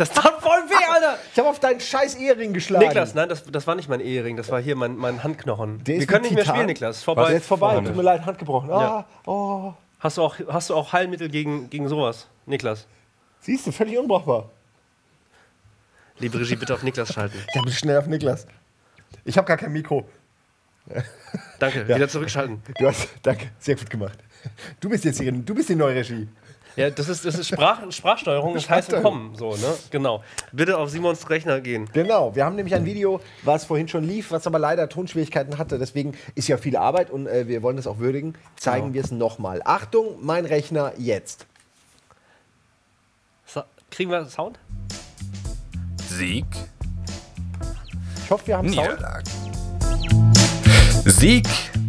Das tat voll weh, Alter! Ich habe auf deinen scheiß Ehering geschlagen. Niklas, nein, das war nicht mein Ehering, das war hier mein Handknochen. Der Wir ist können mit nicht mehr Titan? spielen, Niklas. Vorbei. Der ist vorbei, tut mir leid, Hand gebrochen. Ja. Oh. Hast du auch Heilmittel gegen sowas, Niklas? Siehst du, völlig unbrauchbar. Liebe Regie, bitte auf Niklas schalten. Ja, bist schnell auf Niklas. Ich habe gar kein Mikro. Danke, wieder zurückschalten. Danke, sehr gut gemacht. Du bist jetzt hier, du bist die neue Regie. Ja, das ist Sprachsteuerung, das heißt willkommen, so, ne? Genau. Bitte auf Simons Rechner gehen. Genau, wir haben nämlich ein Video, was vorhin schon lief, was aber leider Tonschwierigkeiten hatte. Deswegen ist ja viel Arbeit und wir wollen das auch würdigen. Zeigen wir es nochmal. Achtung, mein Rechner jetzt. Kriegen wir Sound? Sieg, Ich hoffe, wir haben Sound. Niederlage. Sieg.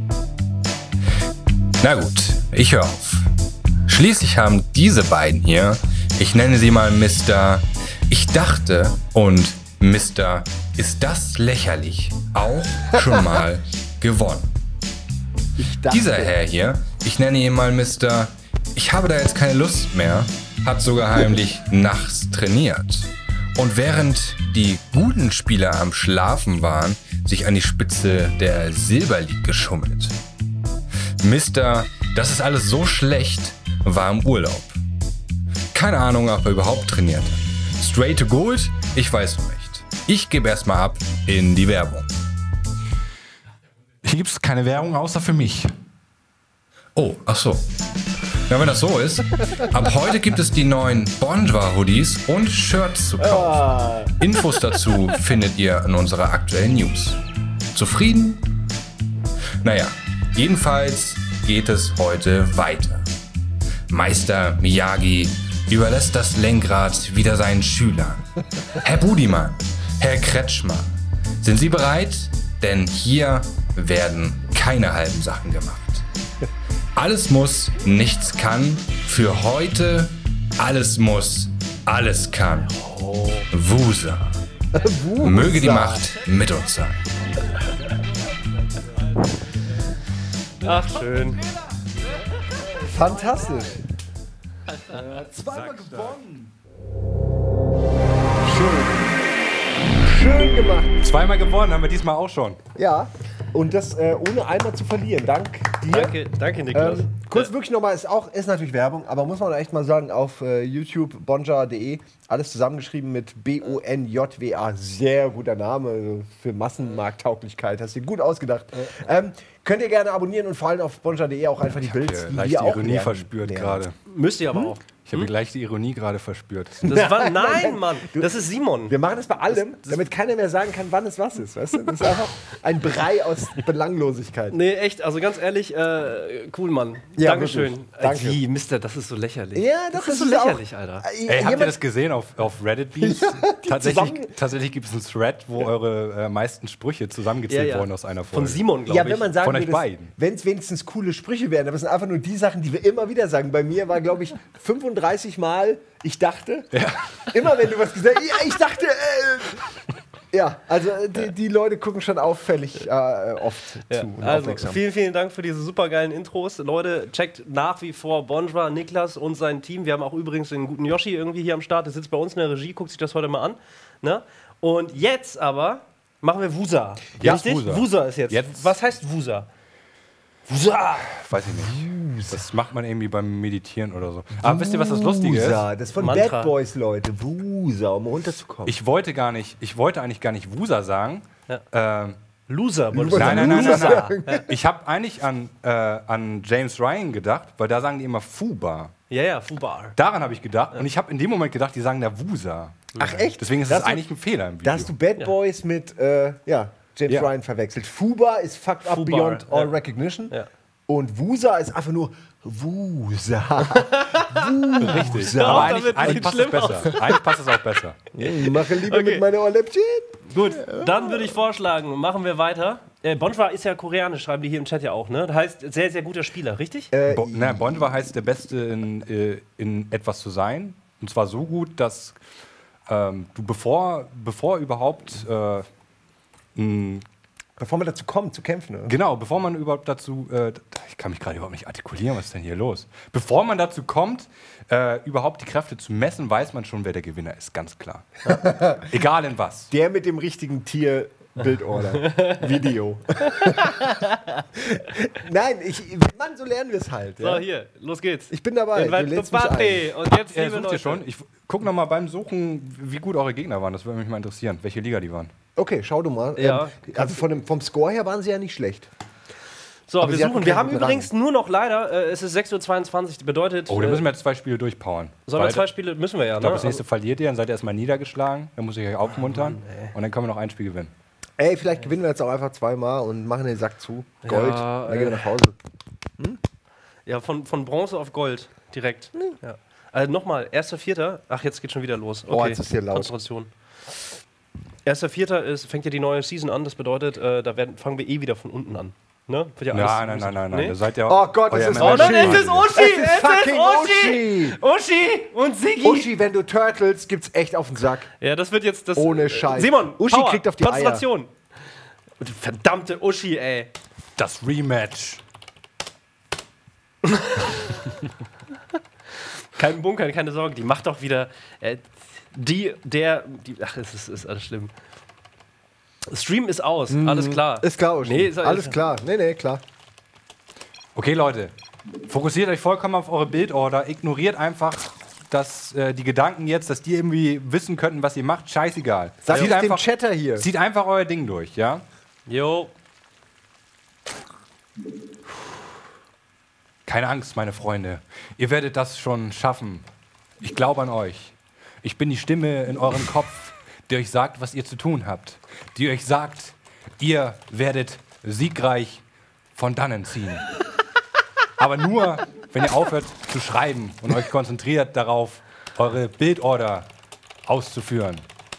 Na gut, ich höre auf. Schließlich haben diese beiden hier, ich nenne sie mal Mr. Ich dachte und Mr. Ist das lächerlich, auch schon mal gewonnen. Dieser Herr hier, ich nenne ihn mal Mr. Ich habe da jetzt keine Lust mehr, hat sogar heimlich nachts trainiert. Und während die guten Spieler am Schlafen waren, sich an die Spitze der Silber League geschummelt. Mr. Das ist alles so schlecht, war im Urlaub. Keine Ahnung, ob er überhaupt trainiert hat. Straight to Gold? Ich weiß noch nicht. Ich gebe erstmal ab in die Werbung. Hier gibt es keine Werbung außer für mich. Oh, ach so. Na, wenn das so ist, ab heute gibt es die neuen Bonjour-Hoodies und Shirts zu kaufen. Infos dazu findet ihr in unserer aktuellen News. Zufrieden? Naja, jedenfalls geht es heute weiter. Meister Miyagi überlässt das Lenkrad wieder seinen Schülern. Herr Budimann, Herr Kretschmann, sind Sie bereit? Denn hier werden keine halben Sachen gemacht. Alles muss, nichts kann. Für heute, alles muss, alles kann. Wusa. Möge die Macht mit uns sein. Ach, schön. Fantastisch. Zweimal gewonnen. Schön gemacht. Zweimal gewonnen, haben wir diesmal auch schon. Ja, und das ohne einmal zu verlieren. Dank dir. Danke, Niklas. Kurz wirklich nochmal, ist natürlich Werbung, aber muss man echt mal sagen, auf YouTube, bonja.de, alles zusammengeschrieben mit B-O-N-J-W-A. Sehr guter Name für Massenmarkttauglichkeit. Hast du dir gut ausgedacht. Könnt ihr gerne abonnieren und vor allem auf bonja.de auch einfach die Bilder. Leicht die Ironie verspürt gerade. Müsst ihr aber auch. Ich habe gleich die Ironie gerade verspürt. Das war, nein, Mann, das ist Simon. Wir machen das bei allem, damit keiner mehr sagen kann, wann es was ist. Weißt du? Das ist einfach ein Brei aus Belanglosigkeit. Nee, echt, also ganz ehrlich, cool, Mann. Ja, Dankeschön. wirklich. Danke. Wie, Mister, das ist so lächerlich. Ja, das ist so lächerlich, Alter. Ey, habt ihr das gesehen auf Reddit Beats? Tatsächlich gibt es einen Thread, wo eure meisten Sprüche zusammengezählt wurden aus einer Folge. Von Simon, glaube Ja, ich. wenn man sagen Von euch würde, beiden. wenn es wenigstens coole Sprüche wären, aber es sind einfach nur die Sachen, die wir immer wieder sagen. Bei mir war, glaube ich, 35 Mal, ich dachte. Ja. Immer wenn du was gesagt hast, ja, ich dachte, ja, also die Leute gucken schon auffällig oft zu. Und Also, aufmerksam. vielen Dank für diese supergeilen Intros. Leute, checkt nach wie vor Bonjour, Niklas und sein Team. Wir haben auch übrigens den guten Yoshi irgendwie hier am Start. Der sitzt bei uns in der Regie, guckt sich das heute mal an. Ne? Und jetzt aber machen wir Wusa. Ja, Richtig? Wusa. Wusa ist jetzt. Was heißt Wusa? Wusa! Weiß ich nicht. Das macht man irgendwie beim Meditieren oder so. Aber wisst ihr, was das Lustige ist? Wusa, das ist von Mantra. Bad Boys, Leute. Wusa, um runterzukommen. Ich wollte eigentlich gar nicht Wusa sagen. Loser. Nein. Ich habe eigentlich an James Ryan gedacht, weil da sagen die immer Fubar. Ja, Fubar. Daran habe ich gedacht. Und ich habe in dem Moment gedacht, die sagen da Wusa. Ach echt? Deswegen ist das eigentlich ein Fehler im Video. Da hast du Bad Boys mit James Ryan verwechselt. Fuba ist fucked up Fubar, beyond all recognition. Ja. Und Wusa ist einfach nur Wusa. Richtig. Ja, Aber damit eigentlich sieht passt es schlimm besser. Eigentlich passt es auch besser. Ich mache lieber Okay. mit meiner Ohrläppchen. Gut, dann würde ich vorschlagen, machen wir weiter. Bonjour ist ja koreanisch, schreiben die hier im Chat ja auch, ne? Das heißt, sehr, sehr guter Spieler, richtig? Bonjour heißt der Beste in etwas zu sein. Und zwar so gut, dass du bevor überhaupt Bevor man dazu kommt, zu kämpfen. Oder? Genau, bevor man überhaupt dazu, ich kann mich gerade überhaupt nicht artikulieren, was ist denn hier los? Bevor man dazu kommt, überhaupt die Kräfte zu messen, weiß man schon, wer der Gewinner ist, ganz klar. Egal in was. Der mit dem richtigen Tier. Bildorder. Video. Nein, Mann, so lernen wir es halt. Ja? So, hier, los geht's. Ich bin dabei. Und jetzt, liebe Sucht ihr schon? Ich guck noch mal beim Suchen, wie gut eure Gegner waren. Das würde mich mal interessieren, welche Liga die waren. Okay, schau du mal. Ja. Also vom Score her waren sie ja nicht schlecht. So, Aber wir sie hatten suchen. Wir haben keinen übrigens nur noch leider, es ist 6:22 Uhr, bedeutet. Oh, dann müssen wir jetzt 2 Spiele durchpowern. Sollen wir 2 Spiele? Müssen wir ja, Ich glaube, ne? das nächste verliert ihr, dann seid ihr erstmal niedergeschlagen. Dann muss ich euch aufmuntern. Und dann können wir noch ein Spiel gewinnen. Ey, vielleicht gewinnen wir jetzt auch einfach 2-mal und machen den Sack zu. Gold. Ja, dann gehen wir nach Hause. Ja, von Bronze auf Gold direkt. Ja. Also nochmal, 1.4. Ach, jetzt geht schon wieder los. Okay. Oh, jetzt ist hier laut. Konzentration. 1.4. fängt ja die neue Season an. Das bedeutet, fangen wir wieder von unten an. Ne? Wird ja alles Nein. Nee? Ihr seid ja Oh Gott, es ist Oh nein, es ist Uschi! Es ist fucking Uschi! Uschi und Siggi! Uschi, wenn du turtles, gibt's echt auf den Sack. Ja, das wird jetzt das. Ohne Scheiß. Simon, Uschi Power, kriegt auf die Eier. Konzentration. Und die verdammte Uschi, ey. das Rematch. Kein Bunkern, keine Sorge, die macht doch wieder. Ach, es ist alles schlimm. Stream ist aus, alles klar. Ist klar, Uschi. Nee, ist alles klar. Nee, klar. Okay, Leute. Fokussiert euch vollkommen auf eure Bildorder. Ignoriert einfach die Gedanken jetzt, dass die irgendwie wissen könnten, was ihr macht. Scheißegal. Sag Zieht es dem einfach, Chatter hier. zieht einfach euer Ding durch, ja? Jo. Keine Angst, meine Freunde. Ihr werdet das schon schaffen. Ich glaube an euch. Ich bin die Stimme in eurem Kopf, die euch sagt, was ihr zu tun habt. Die euch sagt, ihr werdet siegreich von dannen ziehen. Aber nur, wenn ihr aufhört zu schreiben und euch konzentriert darauf, eure Bildorder auszuführen.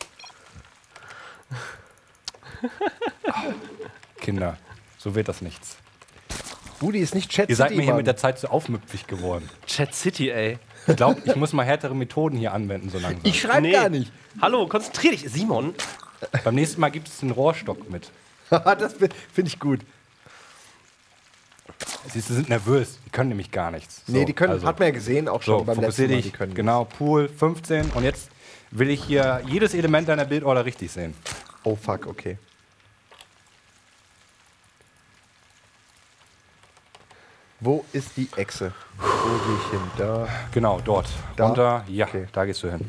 Kinder, so wird das nichts. Budi ist nicht Chat Ihr seid City, mir hier Mann. mit der Zeit zu aufmüpfig geworden. Chat City, ey. Ich glaube, ich muss mal härtere Methoden hier anwenden, so langsam. Ich schreibe gar nicht. Hallo, konzentrier dich. Simon. Beim nächsten Mal gibt es einen Rohrstock mit. Das finde ich gut. Sie sind nervös, die können nämlich gar nichts. So, Nee, die können, also, hat man ja gesehen, auch schon so, beim letzten fokussier Mal. dich, Die können genau, Pool 15 und jetzt will ich hier jedes Element deiner Bildorder richtig sehen. Oh fuck, okay. Wo ist die Echse? Wo gehe ich hin? Da. Genau, dort. Da? Runter, ja, Okay. da gehst du hin.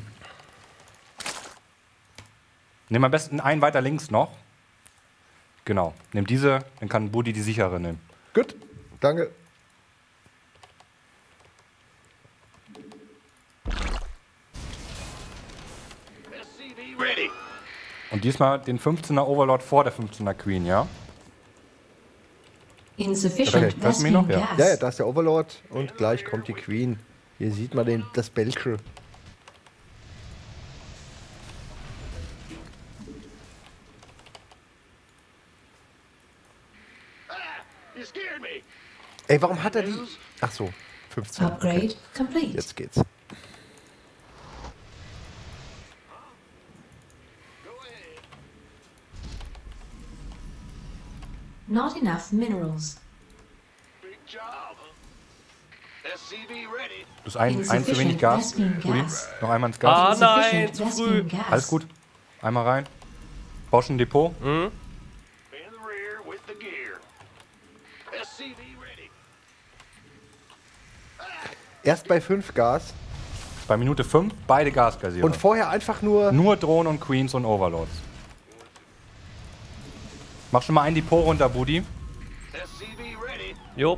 Nimm am besten einen weiter links noch. Genau, nimm diese, dann kann Budi die sichere nehmen. Gut, danke. Und diesmal den 15er Overlord vor der 15er Queen, ja? Insufficient Okay, hörst du mich noch? Vespene Ja. gas. Ja, da ist der Overlord und gleich kommt die Queen. Hier sieht man das Bällchen. Ey, warum hat er die? Ach so, 15. Upgrade complete. Jetzt geht's. Not enough minerals. Du hast ein zu wenig Gas. Vespene Budi, gas. noch einmal ins Gas. Ah, nein, Insufficient zu Vespene früh. gas. Alles gut. Einmal rein. Bausch ein Depot. Erst bei 5 Gas Bei Minute 5 beide Gasgasierer. und vorher einfach nur. Nur Drohnen und Queens und Overlords. Mach schon mal ein Depot runter, Budi. Jo.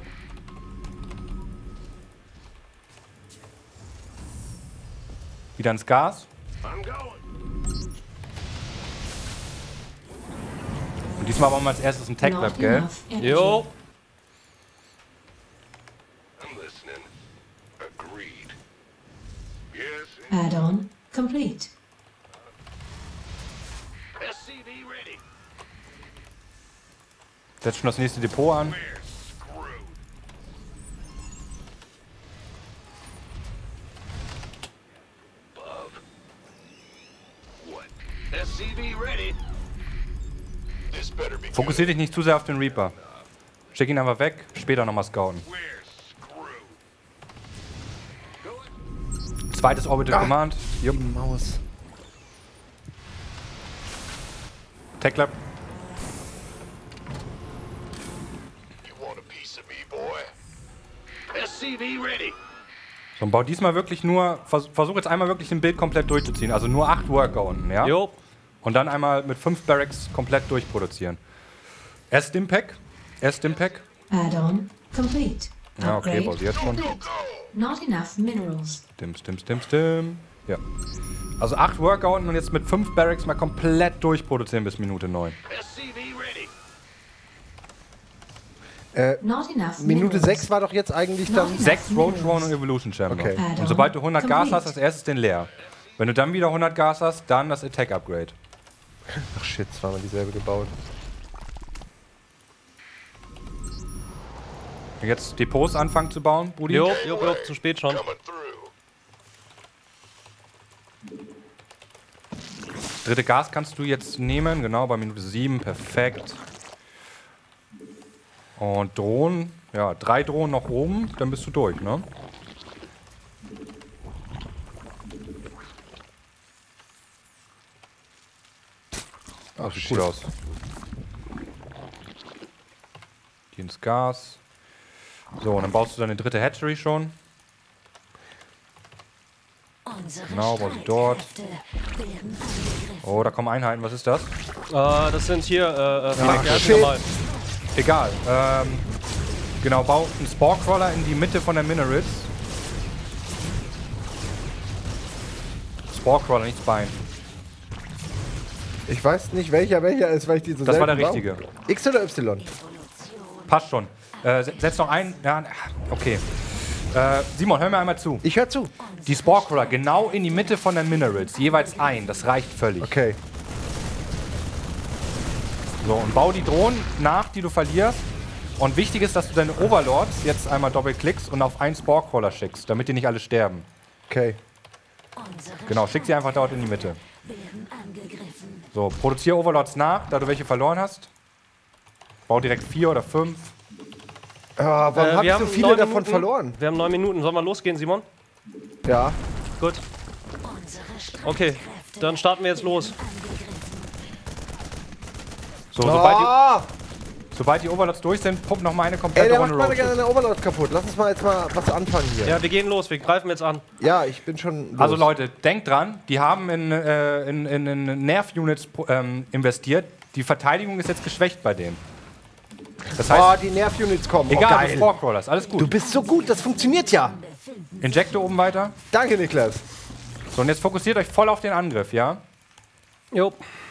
Wieder ins Gas. Und diesmal wollen wir als erstes ein Tech Not Lab, gell? enough energy. Jo. Add-on complete. Setz schon das nächste Depot an. Fokussier dich nicht zu sehr auf den Reaper. Schick ihn einfach weg, später nochmal scouten. Zweites Orbital Command. Jupp. Maus. Tech Lab. So, und bau diesmal wirklich nur, versuch jetzt einmal wirklich ein Bild komplett durchzuziehen. Also nur 8 Worker unten, ja? Jo. Und dann einmal mit 5 Barracks komplett durchproduzieren. Erst Stimpack. Add-on complete. Ja, okay, bau Upgrade sie jetzt schon. complete. Not enough minerals. Stim. Ja. Also 8 Worker unten und jetzt mit 5 Barracks mal komplett durchproduzieren bis Minute 9. Not enough Minute minerals. 6 war doch jetzt eigentlich dann. 6 Road Drone und Evolution Chamber. Okay. Und sobald du 100 Gas hast, als erstes den leer. Wenn du dann wieder 100 Gas hast, dann das Attack Upgrade. Ach shit, zweimal dieselbe gebaut. Jetzt Depots anfangen zu bauen, Brudi. Jo, zu spät schon. Dritte Gas kannst du jetzt nehmen, genau, bei Minute 7, perfekt. Und Drohnen, ja, 3 Drohnen noch oben, dann bist du durch, ne? Ah, sieht gut aus. Die ins Gas. So, und dann baust du deine dritte Hatchery schon. Genau, bau sie dort. Oh, da kommen Einheiten, was ist das? Das sind hier, shit. normal. Egal. Genau, bau einen Spore-Crawler in die Mitte von der Minerals. Spore-Crawler, nicht Spine. Ich weiß nicht, welcher ist, weil ich die so Das war der selten richtige. baue. X oder Y? Passt schon. Setz noch ein. Ja, okay. Simon, hör mir einmal zu. Ich höre zu. Die Spore-Crawler genau in die Mitte von den Minerals. Jeweils ein. Das reicht völlig. Okay. So, und bau die Drohnen nach, die du verlierst. Und wichtig ist, dass du deine Overlords jetzt einmal doppelklickst und auf einen Spore-Crawler schickst, damit die nicht alle sterben. Okay. Genau, schick sie einfach dort in die Mitte. So, produziere Overlords nach, da du welche verloren hast. Bau direkt 4 oder 5. Warum hab ich so viele 9 davon Minuten. verloren? Wir haben 9 Minuten. Sollen wir losgehen, Simon? Ja. Gut. Okay, dann starten wir jetzt los. So, sobald die Overlords durch sind, pump noch mal eine Ey, komplette der macht Runde meine Roadshow. gerne Overlord kaputt. Lass uns mal jetzt mal was anfangen hier. Ja, wir gehen los. Wir greifen jetzt an. Ja, ich bin schon los. Also Leute, denkt dran, die haben in Nerv-Units investiert. Die Verteidigung ist jetzt geschwächt bei denen. Das heißt, die Nerv-Units kommen. egal, oh, du geil. Spore-Crawlers, alles Du gut. bist so gut, das funktioniert ja. Injekte oben weiter. Danke, Niklas. So, und jetzt fokussiert euch voll auf den Angriff, ja? Jo.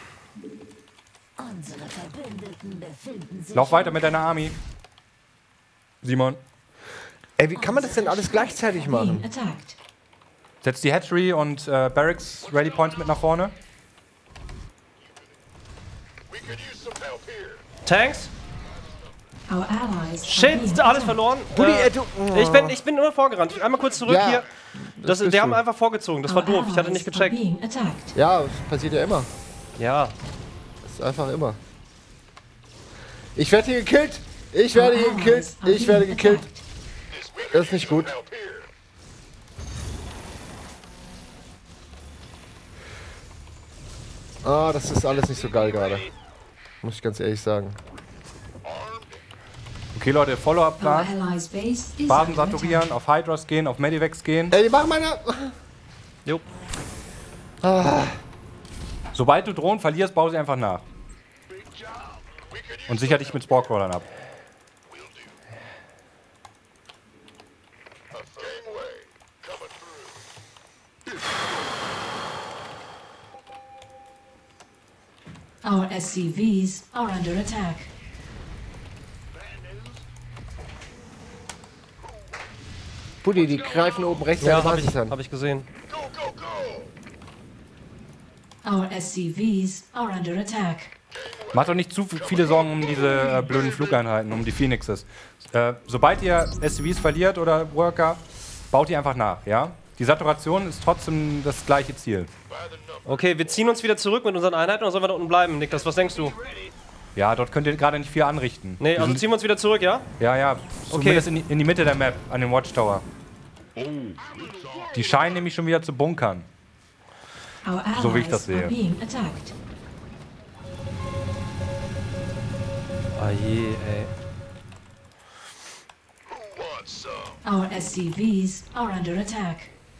Lauf weiter mit deiner Army. Simon, Ey, wie kann man das denn alles gleichzeitig machen? Being attacked. setz die Hatchery und Barracks Ready Points mit nach vorne. Tanks? Our allies are Shit, being alles attacked. verloren. Buddy, Ich bin immer vorgerannt. Einmal kurz zurück Ja, hier. bist Die haben du. einfach vorgezogen. Das war Our doof. Ich hatte nicht allies are gecheckt. being attacked. Ja, das passiert ja immer. Ja. Das ist einfach immer. Ich werde hier gekillt. Ich werde hier gekillt. Ich werde gekillt. Das ist nicht gut. Ah, das ist alles nicht so geil gerade. Muss ich ganz ehrlich sagen. Okay, Leute, Our Follow-up-Plan. allies' base is Basen under attack. saturieren, auf Hydras gehen, auf Medivacs gehen. Ey, die machen meine... Jo. Sobald du Drohnen verlierst, bau sie einfach nach. Und sicher dich mit Spore-Crawlern ab. Our SCVs are under attack. Buddy, die greifen oben rechts Ja, an der hab ich, Basis an. hab ich gesehen. Our SCVs are under attack. Macht doch nicht zu viele Sorgen um diese blöden Flugeinheiten, um die Phoenixes. Sobald ihr SCVs verliert oder Worker, baut die einfach nach, ja? Die Saturation ist trotzdem das gleiche Ziel. Okay, wir ziehen uns wieder zurück mit unseren Einheiten oder sollen wir da unten bleiben, Niklas? Was denkst du? Ja, dort könnt ihr gerade nicht viel anrichten. Nee, also ziehen wir uns wieder zurück, ja? Ja, zumindest in die Mitte der Map, an den Watchtower. Die scheinen nämlich schon wieder zu bunkern. Our So wie ich das allies are sehe. being attacked. Ah je, ey. Our SCVs are under attack.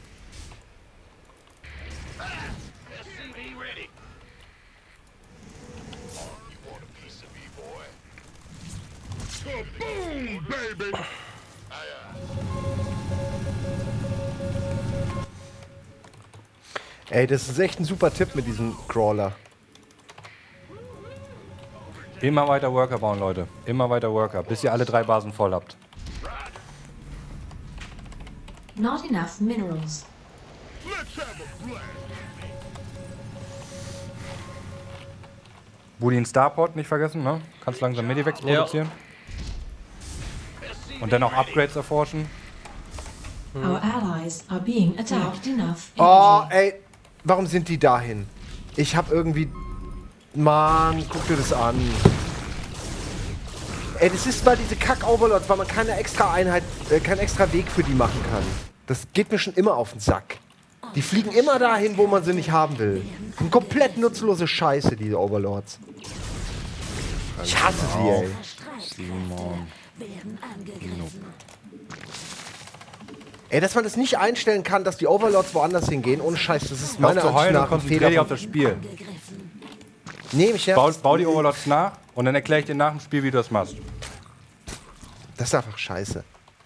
Ey, das ist echt ein super Tipp mit diesem Crawler. Immer weiter Worker bauen, Leute. Immer weiter Worker, bis ihr alle 3 Basen voll habt. Not enough minerals. Budi den Starport nicht vergessen, ne? Kannst langsam Medivacs produzieren. Und dann auch Upgrades erforschen. Our allies are being attacked. Not enough Oh, energy. ey, warum sind die dahin? Ich hab irgendwie... Mann, guck dir das an. Ey, das ist mal diese Kack-Overlords, weil man keine extra Einheit, keinen extra Weg für die machen kann. Das geht mir schon immer auf den Sack. Die fliegen immer dahin, wo man sie nicht haben will. Eine komplett nutzlose Scheiße, diese Overlords. Ich hasse sie, ey. Ey, dass man das nicht einstellen kann, dass die Overlords woanders hingehen, ohne Scheiß, das ist Hör auf meiner zu Ansicht heulen und nach ein konzentrier Fehler. dich auf das Spiel. Nee, mich nervt. Bau die Overlords nach und dann erkläre ich dir nach dem Spiel, wie du das machst. Das ist einfach scheiße.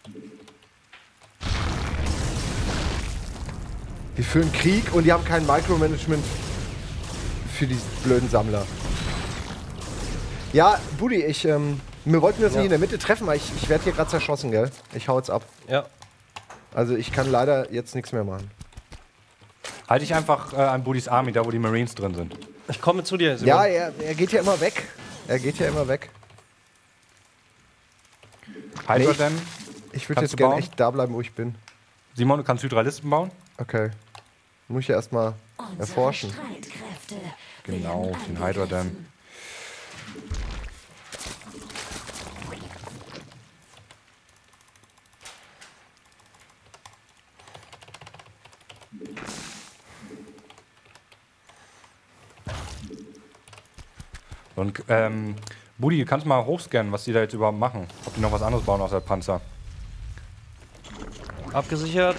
Die führen Krieg und die haben kein Micromanagement für die blöden Sammler. Ja, Budi, wir wollten uns nicht in der Mitte treffen, weil ich werde hier gerade zerschossen, gell? Ich hau jetzt ab. Ja. Also ich kann leider jetzt nichts mehr machen. Halt dich einfach an Budis Army, da wo die Marines drin sind. Ich komme zu dir, Simon. Ja, er geht ja immer weg. Er geht ja immer weg. Hydra Nee. Dam. Ich würde Kannst jetzt du gerne bauen? echt da bleiben, wo ich bin. Simon, du kannst Hydralisten bauen? Okay. Muss ich ja erstmal erforschen. Genau, den Hydra Dam. Und Budi, du kannst mal hochscannen, was die da jetzt überhaupt machen. Ob die noch was anderes bauen außer Panzer. Abgesichert.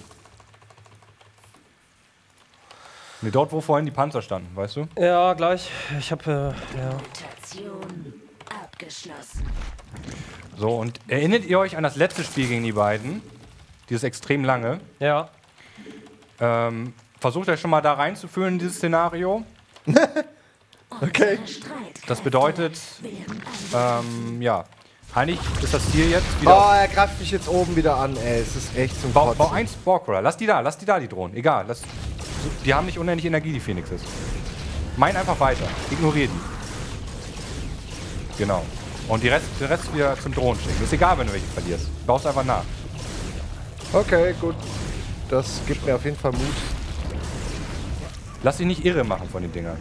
Ne, dort, wo vorhin die Panzer standen, weißt du? Ja, gleich. Ich habe, ja. Mutation abgeschlossen. So, und erinnert ihr euch an das letzte Spiel gegen die beiden? Dieses extrem lange. Ja. Versucht euch schon mal da reinzufühlen in dieses Szenario. Okay. Das bedeutet, ja, eigentlich ist das Ziel jetzt wieder. Oh, er greift mich jetzt oben wieder an, ey. Es ist echt zum Bau Kotzen. 1 Borcrawler. Lass die da, die Drohnen. Egal. Die haben nicht unendlich Energie, die Phoenixes. Mein einfach weiter. Ignorier die. Genau. Und den Rest wieder zum Drohnen schicken. Ist egal, wenn du welche verlierst. Baust einfach nach. Okay, gut. Das gibt mir auf jeden Fall Mut. Lass dich nicht irre machen von den Dingern.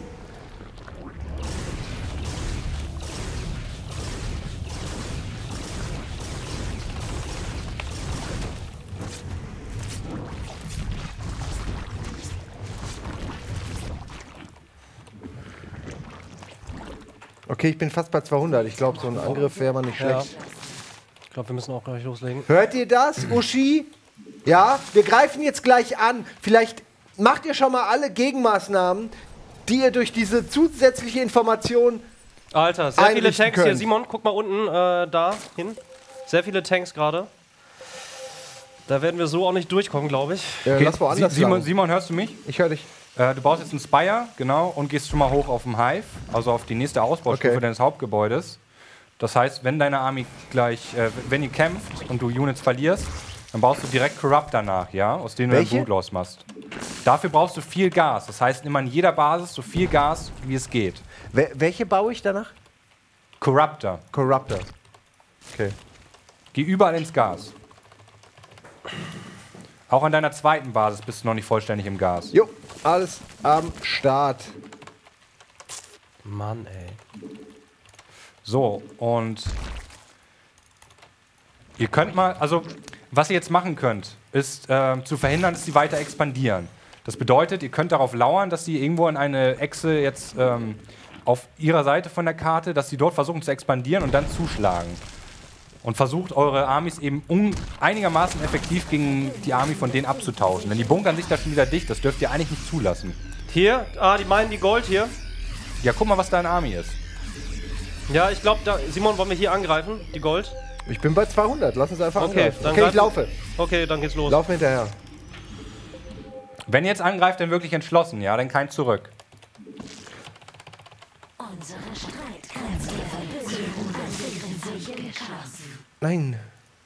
Okay, ich bin fast bei 200. Ich glaube, so ein Angriff wäre mal nicht Ja. schlecht. Ich glaube, wir müssen auch gleich loslegen. Hört ihr das, Uschi? Ja, wir greifen jetzt gleich an. Vielleicht macht ihr schon mal alle Gegenmaßnahmen, die ihr durch diese zusätzliche Information... Alter, sehr viele einrichten Tanks hier. können. Simon, guck mal unten da hin. Sehr viele Tanks gerade. Da werden wir so auch nicht durchkommen, glaube ich. Lass woanders lang. Simon, hörst du mich? Ich höre dich. Du baust jetzt einen Spire, genau, und gehst schon mal hoch auf den Hive, also auf die nächste Ausbaustufe Okay. deines Hauptgebäudes. Das heißt, wenn deine Army gleich, wenn ihr kämpft und du Units verlierst, dann baust du direkt Corrupt danach, ja, aus denen du Welche? ein Boot losmachst. Dafür brauchst du viel Gas. Das heißt, nimm an jeder Basis so viel Gas, wie es geht. Welche baue ich danach? Corruptor. Corruptor. Okay. Geh überall ins Gas. Auch an deiner zweiten Basis bist du noch nicht vollständig im Gas. Jo, alles am Start. Mann, ey. So, und ihr könnt mal, also was ihr jetzt machen könnt, ist zu verhindern, dass sie weiter expandieren. Das bedeutet, ihr könnt darauf lauern, dass sie irgendwo in eine Echse jetzt auf ihrer Seite von der Karte, dass sie dort versuchen zu expandieren und dann zuschlagen. Und versucht eure Armys eben einigermaßen effektiv gegen die Army von denen abzutauschen. Denn die bunkern sich da schon wieder dicht, das dürft ihr eigentlich nicht zulassen. Hier, die meinen die Gold hier. Ja, guck mal, was deine Army ist. Ja, ich glaube, Simon, wollen wir hier angreifen, die Gold? Ich bin bei 200, lass uns einfach Okay, angreifen. dann Okay, ich greifen- laufe. Okay, dann geht's los. Lauf mir hinterher. Wenn ihr jetzt angreift, dann wirklich entschlossen, ja, dann kein Zurück. Unsere Streitkräfte versuchen, sich geschossen. Nein.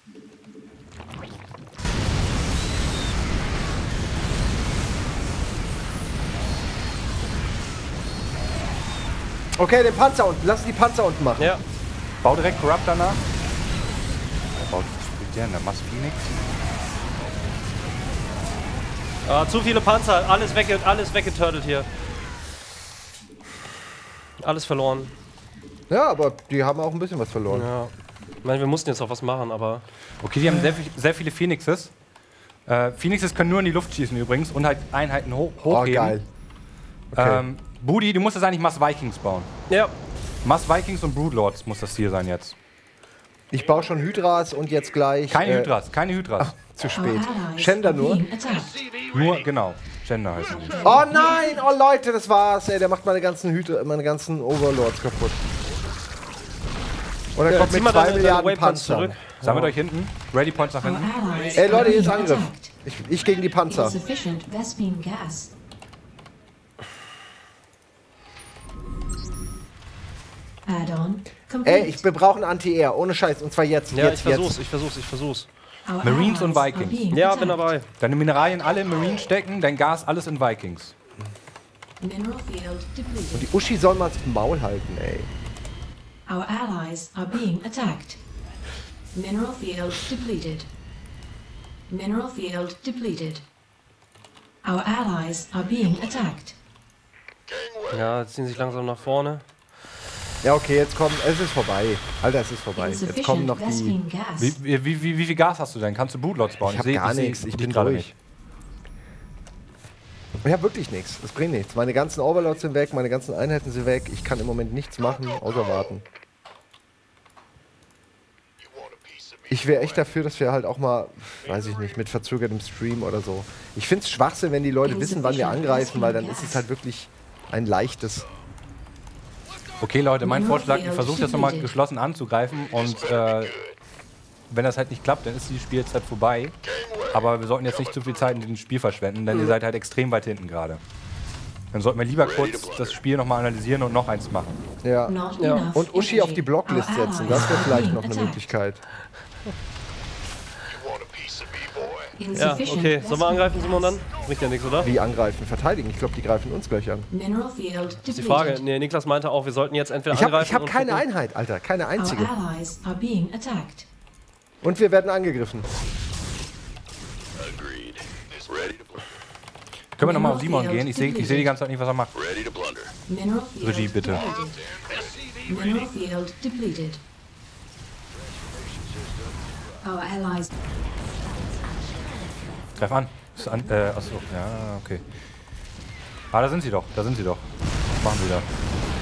Okay, den Panzer unten. Lass uns die Panzer unten machen. Ja. Bau direkt Corrupt danach. Was spielt der denn? Der Mass Phoenix? Zu viele Panzer, alles weggeturtelt hier. Alles verloren. Ja, aber die haben auch ein bisschen was verloren. Ja. Ich meine, wir mussten jetzt auch was machen, aber... Okay, die haben sehr viele Phoenixes. Phoenixes können nur in die Luft schießen übrigens und halt Einheiten Oh, hochheben. geil. Okay. Budi, du musst jetzt eigentlich Mass Vikings bauen. Ja. Mass Vikings und Broodlords muss das Ziel sein jetzt. Ich baue schon Hydras und jetzt gleich... Keine Hydras, keine Hydras. Zu Our spät. allies Schänder are nur. being attacked. Nur, genau. Gender heißen die. Oh nein! Oh Leute, das war's. Ey, der macht meine ganzen Overlords kaputt. Und er kommt zieh mit mal 2 deine Milliarden Waypoints Panzern. zurück. Sammelt euch hinten. Ready Points nach Our hinten. allies Ey are Leute, hier ist being Angriff. attacked. Ich gegen die Panzer. Insufficient Vespene gas. Add-on complete. Ey, wir brauchen Anti-Air. Ohne Scheiß. Und zwar jetzt. Ja, jetzt, ich versuch's. Our Marines und allies are Vikings. being Ja, attacked. bin dabei. Deine Mineralien alle in Marines stecken, dein Gas alles in Vikings. Mineral field depleted. Die Uschi soll mal das Maul halten, ey. Our allies are being attacked. Mineral field depleted. Mineral field depleted. Our allies are being attacked. Ja, ziehen sich langsam nach vorne. Ja, okay, jetzt kommen. Es ist vorbei. Alter, es ist vorbei. Jetzt kommen Insufficient noch die. Vespene gas. Wie viel Gas hast du denn? Kannst du Broodlords bauen? Ich hab seh- gar seh nichts. Ich dich bin gerade durch. Ich hab wirklich nichts. Das bringt nichts. Meine ganzen Overlords sind weg, meine ganzen Einheiten sind weg. Ich kann im Moment nichts machen, außer warten. Ich wäre echt dafür, dass wir halt auch mal, weiß ich nicht, mit verzögertem Stream oder so. Ich find's Schwachsinn, wenn die Leute wissen, wann wir angreifen, weil dann ist es halt wirklich ein leichtes. Okay, Leute, mein Vorschlag, ihr versucht jetzt nochmal geschlossen anzugreifen und wenn das halt nicht klappt, dann ist die Spielzeit vorbei. Aber wir sollten jetzt nicht zu viel Zeit in diesem Spiel verschwenden, denn ihr seid halt extrem weit hinten gerade. Dann sollten wir lieber kurz das Spiel nochmal analysieren und noch eins machen. Ja. Not enough Und Uschi auf die energy. Blocklist Our setzen, allies das wäre are vielleicht being noch eine attacked. Möglichkeit. Ja, Insufficient okay. Sollen wir Vespene angreifen, Simon, dann? gas. Bringt ja nichts, oder? Wie angreifen, verteidigen? Ich glaube, die greifen uns gleich an. Mineral field depleted. Die Frage, nee, Niklas meinte auch, wir sollten jetzt entweder Ich habe angreifen hab und keine gucken. Einheit, Alter, keine Our einzige. allies are being attacked. Und wir werden angegriffen. Können wir nochmal auf Simon gehen? Ich seh die ganze Zeit nicht, was er macht. Mineral field Regie, bitte. depleted. Mineral field depleted. Our allies Greif an. Achso, ja, okay. Ah, da sind sie doch. Was machen sie da?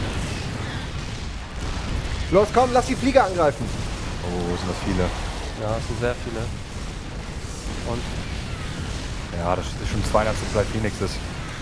Los, komm, lass die Flieger angreifen. Oh, sind das viele. Ja, es sind sehr viele. Und Ja, das ist schon 200 Supply Phoenixes.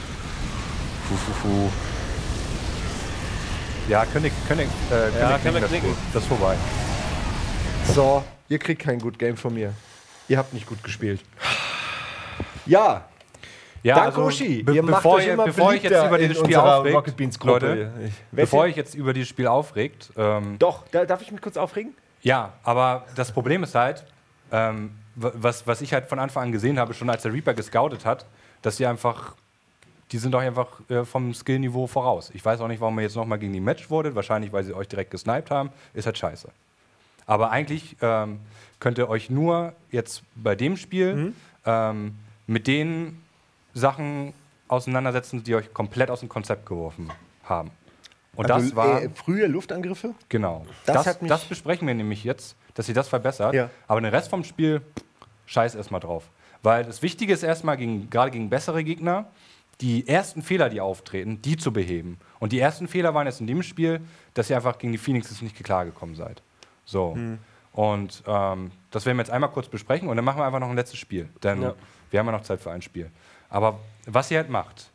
Ja, können wir knicken. Das knicken. gut. Das ist vorbei. So, ihr kriegt kein Good Game von mir. Ihr habt nicht gut gespielt. Ja, Ja, danke Uschi. be Ihr macht bevor, euch ihr, immer bevor ich jetzt beliebter über in dieses Spiel unserer aufregt, Rocket Beans Gruppe. Leute, Ich- bevor ich jetzt über dieses Spiel aufregt, Doch, darf ich mich kurz aufregen? ja, aber das Problem ist halt, was ich halt von Anfang an gesehen habe, schon als der Reaper gescoutet hat, dass die sind doch einfach vom Skillniveau voraus. Ich weiß auch nicht, warum ihr jetzt nochmal gegen die Match wurdet, wahrscheinlich, weil sie euch direkt gesniped haben, ist halt scheiße. Aber eigentlich könnt ihr euch nur jetzt bei dem Spiel mit den Sachen auseinandersetzen, die euch komplett aus dem Konzept geworfen haben. Und Also, das war frühe Luftangriffe? genau. Das hat mich- Das besprechen wir nämlich jetzt, dass sie das verbessert. Ja. Aber den Rest vom Spiel, scheiß erstmal drauf. Weil das Wichtige ist erstmal, gerade gegen bessere Gegner, die ersten Fehler, die auftreten, die zu beheben. Und die ersten Fehler waren jetzt in dem Spiel, dass ihr einfach gegen die Phoenixes nicht klargekommen seid. So. Und das werden wir jetzt einmal kurz besprechen und dann machen wir einfach noch ein letztes Spiel. Denn wir haben ja noch Zeit für ein Spiel. Aber was ihr halt macht,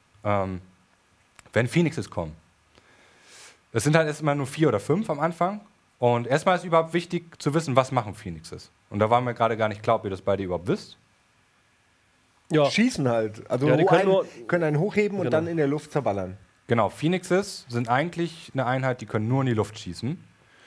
wenn Phoenixes kommen, es sind halt erstmal nur 4 oder 5 am Anfang. Und erstmal ist überhaupt wichtig zu wissen, was machen Phoenixes. Und da waren wir gerade gar nicht klar, ob ihr das beide überhaupt wisst. Ja. Schießen halt. Also Ja, die können einen hochheben und Genau. dann in der Luft zerballern. Genau, Phoenixes sind eigentlich eine Einheit, die können nur in die Luft schießen,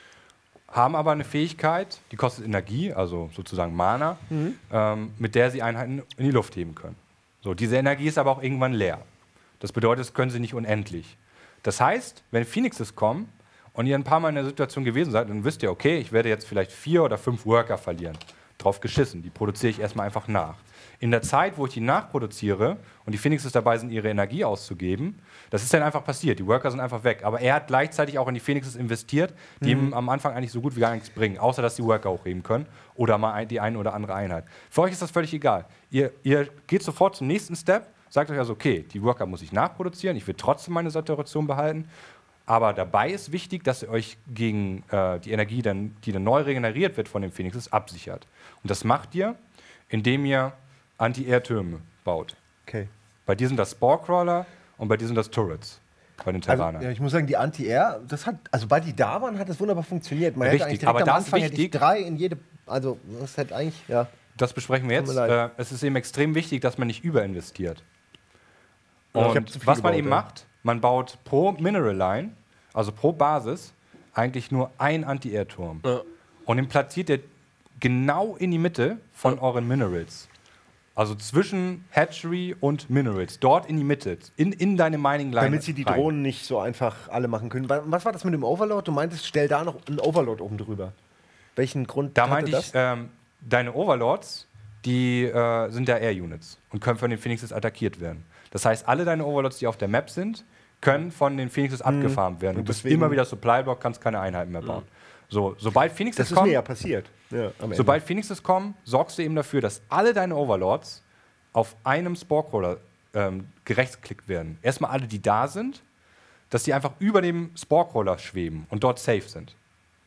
haben aber eine Fähigkeit, die kostet Energie, also sozusagen Mana, mit der sie Einheiten in die Luft heben können. So, diese Energie ist aber auch irgendwann leer. Das bedeutet, das können sie nicht unendlich. Das heißt, wenn Phoenixes kommen und ihr ein paar Mal in der Situation gewesen seid, dann wisst ihr, okay, ich werde jetzt vielleicht 4 oder 5 Worker verlieren. Drauf geschissen, die produziere ich erstmal einfach nach. In der Zeit, wo ich die nachproduziere und die Phoenixes dabei sind, ihre Energie auszugeben, das ist dann einfach passiert. Die Worker sind einfach weg. Aber er hat gleichzeitig auch in die Phoenixes investiert, die ihm am Anfang eigentlich so gut wie gar nichts bringen, außer dass die Worker hochheben können oder mal die eine oder andere Einheit. Für euch ist das völlig egal. Ihr geht sofort zum nächsten Step, sagt euch also, okay, die Worker muss ich nachproduzieren, ich will trotzdem meine Saturation behalten. Aber dabei ist wichtig, dass ihr euch gegen die Energie, die dann neu regeneriert wird von den Phoenixes, absichert. Und das macht ihr, indem ihr Anti-Air-Türme baut. Okay. Bei dir sind das Sporecrawler und bei dir sind das Turrets. Bei den Terranern. Also, ja, ich muss sagen, die Anti-Air, sobald die da waren, hat das wunderbar funktioniert. Man hätte Richtig, eigentlich direkt aber am da ist Anfang hätte ich wichtig- 3 in jede, also das hätte eigentlich, ja. Das besprechen wir Tut jetzt. mir leid. Es ist eben extrem wichtig, dass man nicht überinvestiert. Ja, ich hab Und zu viel was man gebaut, eben ja. macht, man baut pro Mineral Line, also pro Basis, eigentlich nur einen Anti-Air-Turm. Ja. Und den platziert ihr genau in die Mitte von euren Minerals. Also zwischen Hatchery und Minerals. Dort in die Mitte. In deine Mining Line. Damit sie die rein. Drohnen nicht so einfach alle machen können. Was war das mit dem Overlord? Du meintest, stell da noch einen Overlord oben drüber. Welchen Grund Da hatte meinte ich, das? deine Overlords, die sind ja Air-Units und können von den Phoenixes attackiert werden. Das heißt, alle deine Overlords, die auf der Map sind, können von den Phoenixes abgefarmt werden. Und Du bist deswegen- immer wieder Supply-Block, kannst keine Einheiten mehr bauen. So, sobald Phoenixes Das ist kommen, mir ja passiert. Ja, am Ende. sobald Phoenixes kommen, sorgst du eben dafür, dass alle deine Overlords auf einem Sporecrawler gerechtsklickt werden. Erstmal alle, die da sind, dass die einfach über dem Sporecrawler schweben und dort safe sind.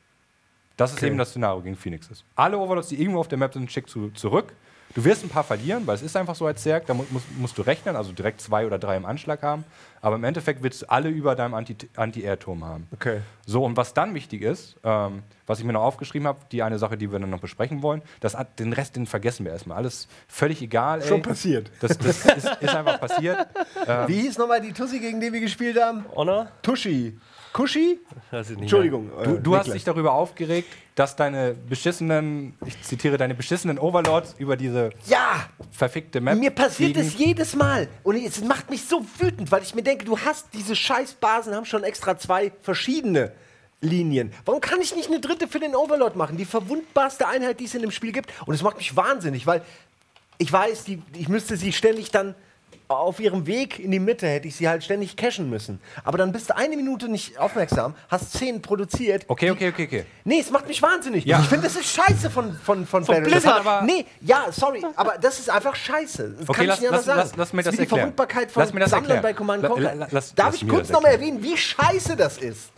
Das ist Okay. eben das Szenario gegen Phoenixes. Alle Overlords, die irgendwo auf der Map sind, schickst du zurück. Du wirst ein paar verlieren, weil es ist einfach so als Zerg, da musst du rechnen, also direkt 2 oder 3 im Anschlag haben. Aber im Endeffekt willst du alle über deinem Anti-Air-Turm haben. Okay. So, und was dann wichtig ist, was ich mir noch aufgeschrieben habe, die eine Sache, die wir dann noch besprechen wollen, den Rest, den vergessen wir erstmal. Alles völlig egal. Schon passiert. Das ist einfach passiert. Wie hieß nochmal die Tussi, gegen die wir gespielt haben? Honor? Tushi. Kushi? Weiß ich nicht Entschuldigung. Du hast dich darüber aufgeregt, dass deine beschissenen, ich zitiere, deine beschissenen Overlords über diese Ja! verfickte Map Mir passiert fliegen. es jedes Mal. Und es macht mich so wütend, weil ich mir denke, du hast diese Scheißbasen, haben schon extra 2 verschiedene Linien. Warum kann ich nicht eine dritte für den Overlord machen? Die verwundbarste Einheit, die es in dem Spiel gibt. Und es macht mich wahnsinnig, weil ich weiß, ich müsste sie ständig dann auf ihrem Weg in die Mitte, hätte ich sie halt ständig cashen müssen. Aber dann bist du eine Minute nicht aufmerksam, hast 10 produziert. Okay. Nee, es macht mich wahnsinnig. Ja. Ich finde, das ist scheiße von Battle. Blizzard, Das hat- aber- Nee, ja, sorry, aber das ist einfach scheiße. Das Okay, kann ich nicht anders sagen. lass mir Das das ist wie die erklären. Verwundbarkeit von Lass mir das Sammlern erklären. bei Command Conquer. Lass Darf ich mir kurz das noch mal erklären. erwähnen, wie scheiße das ist?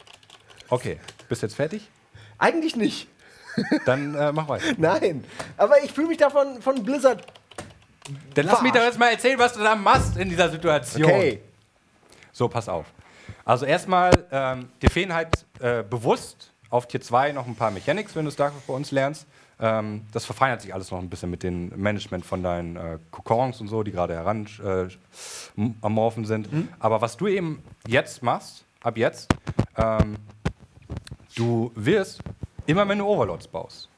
Okay, bist du jetzt fertig? Eigentlich nicht. Dann mach weiter. Nein. Aber ich fühle mich davon von Blizzard. Dann lass mich doch Verarscht. jetzt mal erzählen, was du da machst in dieser Situation. Okay. So, pass auf. Also erstmal, dir fehlen halt bewusst auf Tier 2 noch ein paar Mechanics, wenn du StarCraft bei uns lernst. Das verfeinert sich alles noch ein bisschen mit dem Management von deinen Kokons und so, die gerade amorphen sind. Aber was du eben jetzt machst, ab jetzt, du wirst, immer wenn du Overlords baust,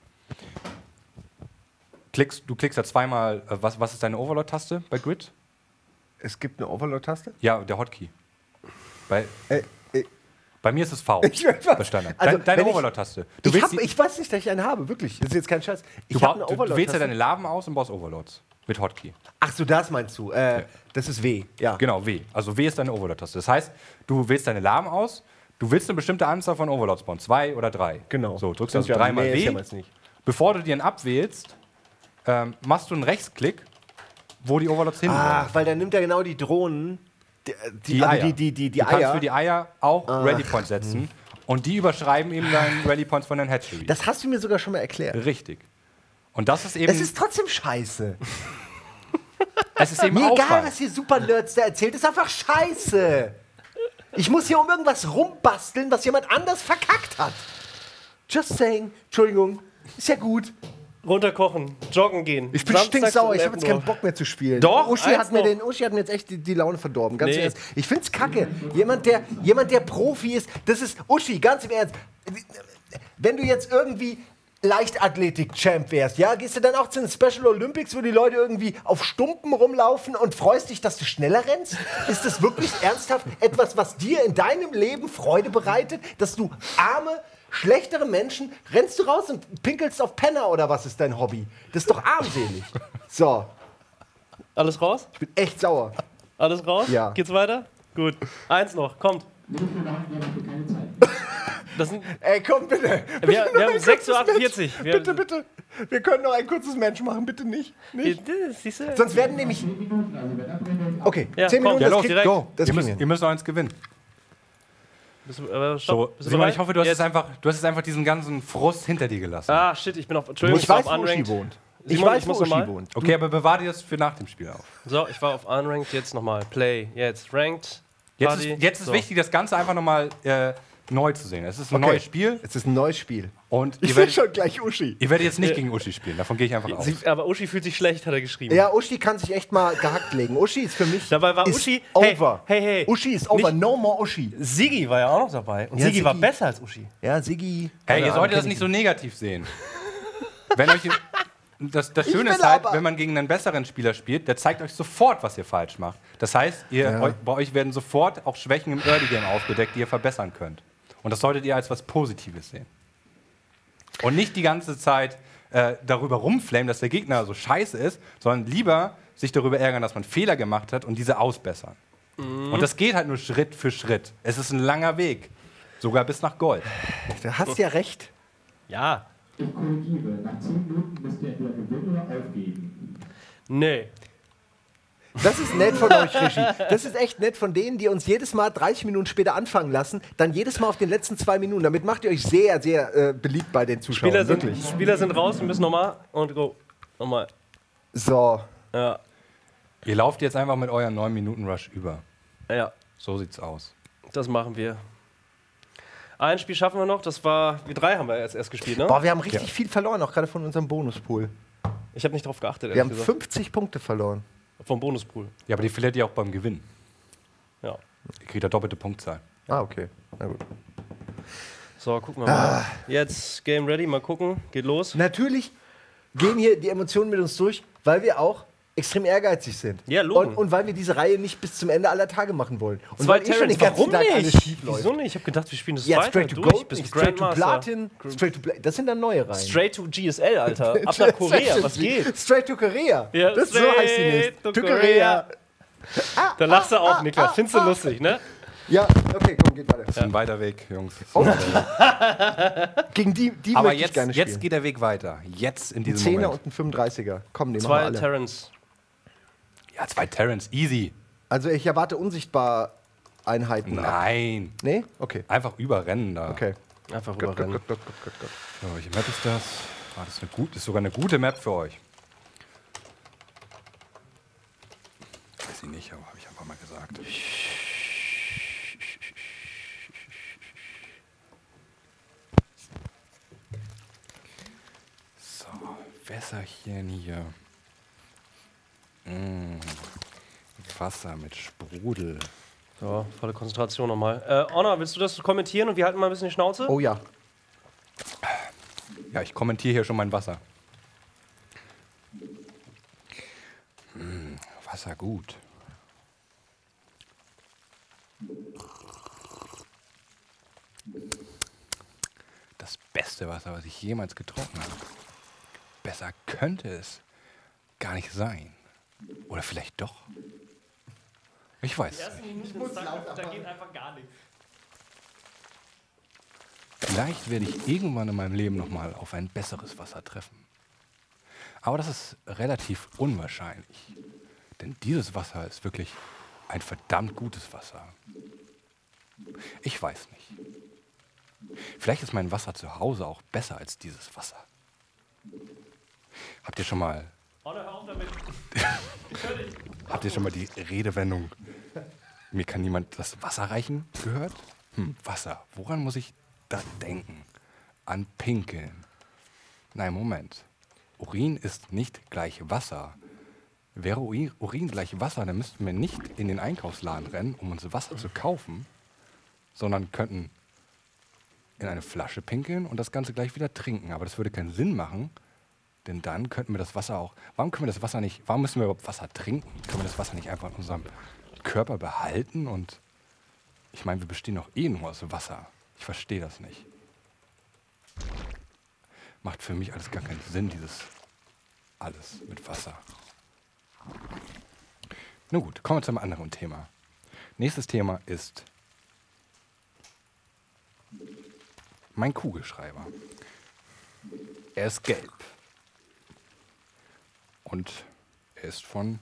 du klickst ja zweimal, was ist deine Overlord-Taste bei Grid? Es gibt eine Overlord-Taste? Ja, der Hotkey. Bei äh, Bei mir ist es V. Ich werd was- bei Standard. also, Deine wenn ich- Overlord-Taste. Ich weiß nicht, dass ich einen habe, wirklich. Das ist jetzt kein Scheiß. Ich habe eine Du wählst ja Overlord-Taste. deine Larven aus und baust Overlords. mit Hotkey. Ach so, das meinst du. Das ist W, ja. Genau, W. Also W ist deine Overlord-Taste. Das heißt, du wählst deine Alarm aus, du willst eine bestimmte Anzahl von Overlords bauen, 2 oder 3. Genau. So, drückst Sonst also ja, dreimal nee, ist ja W. meist nicht. Bevor du den abwählst, machst du einen Rechtsklick, wo die Overlords hin Ach, weil dann nimmt er genau die Drohnen, Die also Eier. die Du kannst Eier. für die Eier auch Ready Points setzen und die überschreiben eben deinen Ready Points von deinen Hatchery. Das hast du mir sogar schon mal erklärt. Richtig. Und das ist eben. Es ist trotzdem scheiße. Es ist eben Mir egal, Aufwand. was hier Super-Nerds da erzählt, ist einfach scheiße. Ich muss hier um irgendwas rumbasteln, was jemand anders verkackt hat. Just saying. Entschuldigung. Ist ja gut. Runterkochen, joggen gehen. Ich bin stinksauer. Ich habe jetzt keinen Bock mehr zu spielen. Doch, Uschi eins hat mir noch. Uschi hat mir jetzt echt die Laune verdorben. Ganz Nee. im Ernst. Ich find's kacke. Jemand, der Profi ist, das ist Uschi, ganz im Ernst. Wenn du jetzt irgendwie Leichtathletik-Champ wärst, ja, gehst du dann auch zu den Special Olympics, wo die Leute irgendwie auf Stumpen rumlaufen und freust dich, dass du schneller rennst? Ist das wirklich ernsthaft etwas, was dir in deinem Leben Freude bereitet, dass du arme, schlechtere Menschen, rennst du raus und pinkelst auf Penner oder was ist dein Hobby? Das ist doch armselig. So, Alles raus? ich bin echt sauer. Alles raus? Ja. Geht's weiter? Gut. Eins noch, kommt. Das sind, Ey, komm bitte. wir haben 6:48 Uhr. Bitte, bitte. Wir können noch ein kurzes Match machen, bitte nicht. Siehst du? Sonst werden nämlich. Okay, Ja, 10 komm. Minuten, Ja, das los, kriegt direkt. go. Das Ihr kriegen müsst, wir. ihr müsst noch eins gewinnen. Stopp. So, Bist du Simon, bereit? ich hoffe, du hast, Jetzt. jetzt einfach diesen ganzen Frust hinter dir gelassen. Ah, shit, ich bin auf. Entschuldigung, Ich war weiß, auf wo Uschi Unranked. wohnt. Simon, Ich weiß, muss wo Uschi nochmal. wohnt. Okay, aber bewahre dir das für nach dem Spiel auf. So, ich war auf Unranked, jetzt nochmal. Play, jetzt. Ranked. Party. Jetzt ist So. wichtig, das Ganze einfach nochmal neu zu sehen. Es ist ein Okay. neues Spiel Es ist ein neues Spiel. und Ich ihr sehe werdet, schon gleich Uschi. ihr werdet jetzt nicht gegen Uschi spielen. Davon gehe ich einfach aus. Aber Uschi fühlt sich schlecht, hat er geschrieben. Ja, Uschi kann sich echt mal gehackt legen. Uschi ist für mich. Dabei war ist Uschi. over. Hey. Uschi ist over. Nicht- No more Uschi. Sigi war ja auch noch dabei. Und Ja, Sigi war Sigi. besser als Uschi. Ja, Siggi. Hey, ihr Keine solltet Ahnung, das nicht so negativ sehen. Wenn euch das Schöne will ist halt, aber- wenn man gegen einen besseren Spieler spielt, der zeigt euch sofort, was ihr falsch macht. Das heißt, bei euch werden sofort auch Schwächen im Early Game aufgedeckt, die ihr verbessern könnt. Und das solltet ihr als was Positives sehen. Und nicht die ganze Zeit darüber rumflamen, dass der Gegner so scheiße ist, sondern lieber sich darüber ärgern, dass man Fehler gemacht hat und diese ausbessern. Und das geht halt nur Schritt für Schritt. Es ist ein langer Weg. Sogar bis nach Gold. Du hast ja recht. Ja. Ich korrigiere, nach 10 Minuten müsst ihr entweder gewinnen oder aufgeben. Nee. Das ist nett von euch, Regie. Das ist echt nett von denen, die uns jedes Mal 30 Minuten später anfangen lassen, dann jedes Mal auf den letzten 2 Minuten. Damit macht ihr euch sehr, sehr beliebt bei den Zuschauern. Spieler sind raus, wir müssen nochmal. Und go. Nochmal. So. Ja. Ihr lauft jetzt einfach mit eurem 9-Minuten-Rush über. Ja. So sieht's aus. Das machen wir. Ein Spiel schaffen wir noch, das war. Die 3 haben wir jetzt erst gespielt, ne? Boah, wir haben richtig viel verloren, auch gerade von unserem Bonuspool. Ich habe nicht drauf geachtet, Wir haben gesagt. 50 Punkte verloren. Vom Bonuspool. Ja, aber die verliert ihr auch beim Gewinn. Ja. Ihr kriegt ja doppelte Punktzahl. Ah, okay. Na gut. So, gucken wir mal. Jetzt Game Ready, mal gucken. Geht los. Natürlich gehen hier die Emotionen mit uns durch, weil wir auch extrem ehrgeizig sind. Ja, Logen. und weil wir diese Reihe nicht bis zum Ende aller Tage machen wollen. Und 2 weil schon Terrans, den ganzen warum Tag nicht? alles schief läuft. Wieso nicht? Ich habe gedacht, wir spielen das Ja, weiter straight to durch. Gold, Bis straight to Grandmaster. Platin, straight to das sind dann neue Reihen. Straight to GSL, Alter. Ab nach Korea, was geht? Straight to Korea. Ja, das so heißt die nächste. straight to Korea. Da lachst du auch, Niklas. Findest du lustig, ne? Ja, okay, komm, geht weiter. Das ist ein weiter Weg, Jungs. Gegen die Aber möchte ich gerne spielen. jetzt geht der Weg weiter. Jetzt in ein diesem 10er Moment. und ein 35er. Komm, nehmen wir 2 alle. Terrans. Ja, 2 Terrans, easy. Also ich erwarte unsichtbar Einheiten. Nein. Nee? Okay. Einfach überrennen da. Okay. Einfach Gut, gut, rüberrennen. gut, gut, gut, gut. So, welche Map ist das? Ah, das ist sogar eine gute Map für euch. Weiß ich nicht, aber habe ich einfach mal gesagt. So, Wässerchen hier. Wasser mit Sprudel. So, volle Konzentration nochmal. Honor, willst du das kommentieren und wir halten mal ein bisschen die Schnauze? Oh ja. Ja, ich kommentiere hier schon mein Wasser. Wasser gut. Das beste Wasser, was ich jemals getrunken habe. Besser könnte es gar nicht sein. Oder vielleicht doch? Ich weiß es nicht. Da geht einfach gar nichts. Vielleicht werde ich irgendwann in meinem Leben nochmal auf ein besseres Wasser treffen. Aber das ist relativ unwahrscheinlich. Denn dieses Wasser ist wirklich ein verdammt gutes Wasser. Ich weiß nicht. Vielleicht ist mein Wasser zu Hause auch besser als dieses Wasser. Habt ihr schon mal Hör auf damit. Habt ihr schon mal die Redewendung, mir kann niemand das Wasser reichen, gehört? Wasser. Woran muss ich da denken? An Pinkeln. Nein, Moment. Urin ist nicht gleich Wasser. Wäre Urin gleich Wasser, dann müssten wir nicht in den Einkaufsladen rennen, um uns Wasser zu kaufen, sondern könnten in eine Flasche pinkeln und das Ganze gleich wieder trinken. Aber das würde keinen Sinn machen, denn dann könnten wir das Wasser auch... Warum können wir das Wasser nicht... Warum müssen wir überhaupt Wasser trinken? Können wir das Wasser nicht einfach in unserem Körper behalten? Und ich meine, wir bestehen doch eh nur aus Wasser. Ich verstehe das nicht. Macht für mich alles gar keinen Sinn, dieses alles mit Wasser. Nun gut, kommen wir zu einem anderen Thema. Nächstes Thema ist mein Kugelschreiber. Er ist gelb. Und er ist von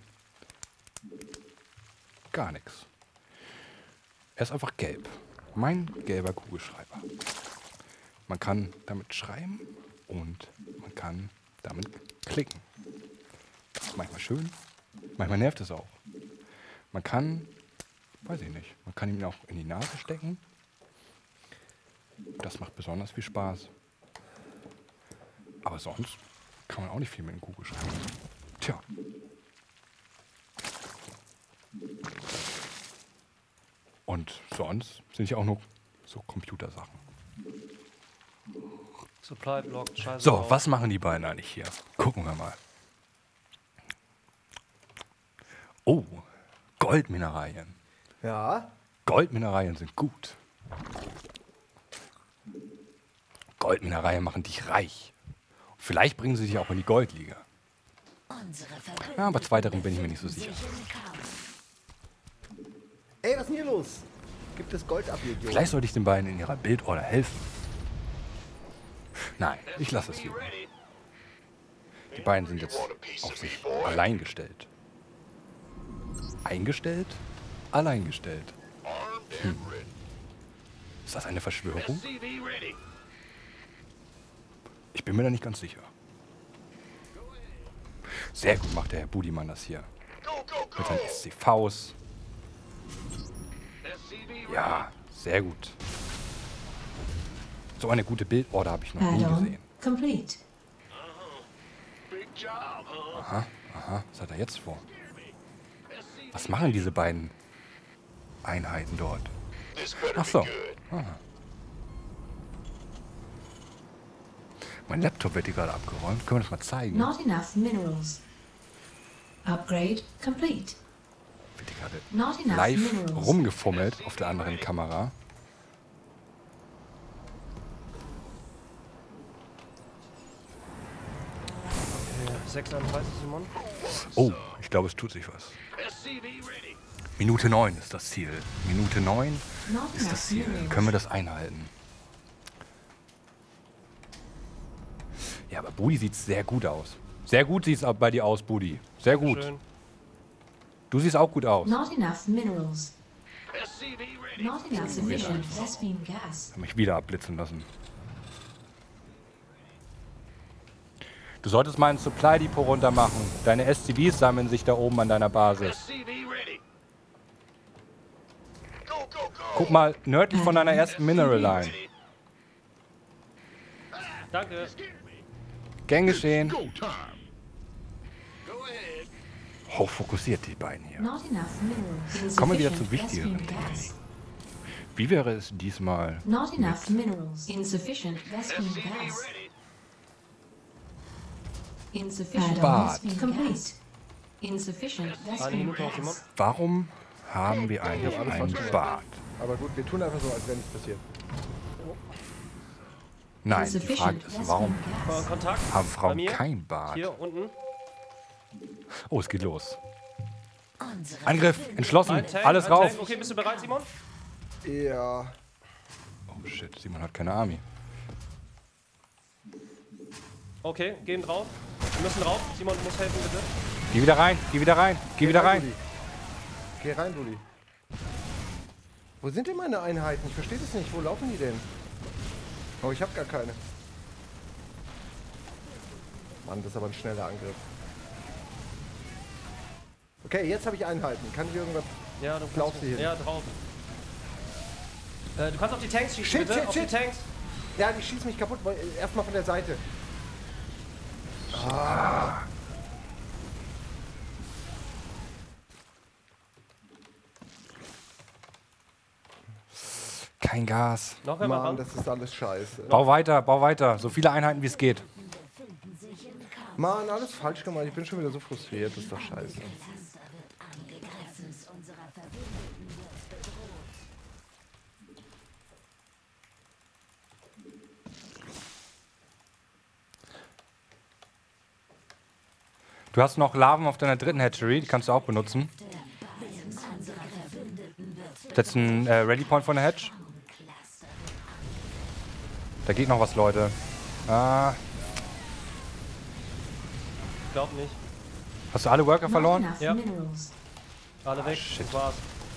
gar nichts. Er ist einfach gelb. Mein gelber Kugelschreiber. Man kann damit schreiben und man kann damit klicken. Manchmal schön, manchmal nervt es auch. Man kann, weiß ich nicht, man kann ihn auch in die Nase stecken. Das macht besonders viel Spaß. Aber sonst kann man auch nicht viel mit dem Kugelschreiber. Tja. Und sonst sind ja auch nur so Computersachen. Supply blocked, scheiße. So, was machen die beiden eigentlich hier? Gucken wir mal. Oh, Goldmineralien. Ja. Goldmineralien sind gut. Goldmineralien machen dich reich. Vielleicht bringen sie dich auch in die Goldliga. Ja, aber zweiterem bin ich mir nicht so sicher. Ey, was ist denn hier los? Gibt es Gold ab, Idiot? Vielleicht sollte ich den beiden in ihrer Bildorder helfen. Nein, ich lasse es lieber. Die beiden sind jetzt auf sich allein gestellt. Eingestellt? Allein gestellt. Ist das eine Verschwörung? Ich bin mir da nicht ganz sicher. Sehr gut macht der Herr Budimann das hier. Mit seinen SCVs. Ja, sehr gut. So eine gute Bildorder habe ich noch nie Add-on gesehen. complete. Aha, was hat er jetzt vor? Was machen diese beiden Einheiten dort? Ach so. Aha. Mein Laptop wird hier gerade abgeräumt. Können wir das mal zeigen? Not enough minerals. Upgrade complete. Wird hier gerade Not enough live minerals. rumgefummelt auf der anderen Kamera. Ja, 36, Simon. Oh, ich glaube, es tut sich was. Minute 9 ist das Ziel. Minute 9 Not ist enough das Ziel. minerals. Können wir das einhalten? Ja, aber Budi sieht sehr gut aus. Sehr gut sieht es bei dir aus, Budi. Sehr gut. Schön. Du siehst auch gut aus. Not enough minerals. Not enough sufficient Vespine gas. Hab mich wieder abblitzen lassen. Du solltest mal ein Supply Depot runter machen. Deine SCVs sammeln sich da oben an deiner Basis. Guck mal, nördlich von deiner ersten Mineral Line. Danke. Gern geschehen. Hochfokussiert die beiden hier. Not enough minerals. Kommen wir wieder Insufficient zu wichtigeren Vespine Dingen. gas. Wie wäre es diesmal Not enough minerals. Insufficient Vespine gas. Insufficient Bad. Vespine complete. Insufficient Eine Vespine Minute noch, Simon. gas. Warum haben wir eigentlich ein Bad? Aber gut, wir tun einfach so, als wäre nichts passiert. Nein, die Frage Insufficient ist, warum Vespine gas. Kontakt. haben Bei Frauen mir. kein Bad? Hier unten. Oh, es geht los. Unsere Angriff, entschlossen, Ein Tank, alles ein rauf. Tank. Okay, bist du bereit, Simon? Ja. Oh shit, Simon hat keine Army. Okay, gehen drauf. Wir müssen rauf. Simon, du musst helfen, bitte. Geh wieder rein, geh wieder rein, geh wieder rein. Geh rein, Bulli. Wo sind denn meine Einheiten? Ich verstehe das nicht. Wo laufen die denn? Oh, ich habe gar keine. Mann, das ist aber ein schneller Angriff. Okay, jetzt habe ich Einheiten. Kann ich irgendwas... Ja, du Lauf kannst sie hin. Ja, drauf. Du kannst auf die Tanks schießen, Shit, bitte. shit, auf shit. die Tanks. Ja, die schießen mich kaputt. Erstmal von der Seite. Kein Gas. Noch einmal Mann, ran. das ist alles scheiße. Bau weiter. So viele Einheiten wie es geht. Mann, alles falsch gemacht. Ich bin schon wieder so frustriert. Das ist doch scheiße. Du hast noch Larven auf deiner dritten Hatchery, die kannst du auch benutzen. Setz einen Ready Point von der Hatch. Da geht noch was, Leute. Ah, Ich glaub nicht. hast du alle Worker Not verloren? enough Ja. minerals. Alle weg. Das war's.